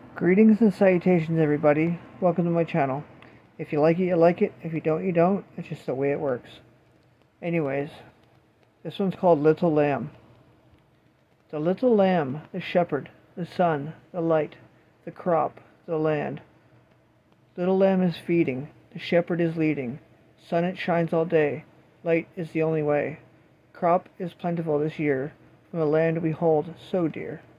Greetings and salutations, everybody. Welcome to my channel. If you like it, you like it. If you don't, you don't. It's just the way it works. Anyways, this one's called Little Lamb. The little lamb, the shepherd, the sun, the light, the crop, the land. Little lamb is feeding, the shepherd is leading. Sun it shines all day, light is the only way. Crop is plentiful this year, from the land we hold so dear.